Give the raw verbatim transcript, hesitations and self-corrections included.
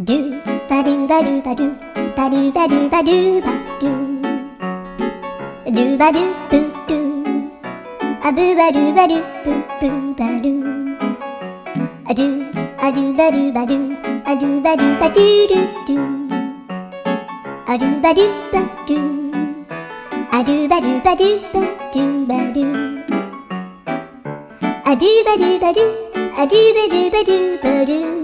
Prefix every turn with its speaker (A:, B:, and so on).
A: do ba do ba do ba do ba do ba do ba do ba do do ba do boo do a boo ba do ba do boo boo ba do a do a do ba do ba do a do ba do ba do do do a do ba do ba do a do ba do ba do ba do ba do a do ba do ba do a do ba do ba do ba do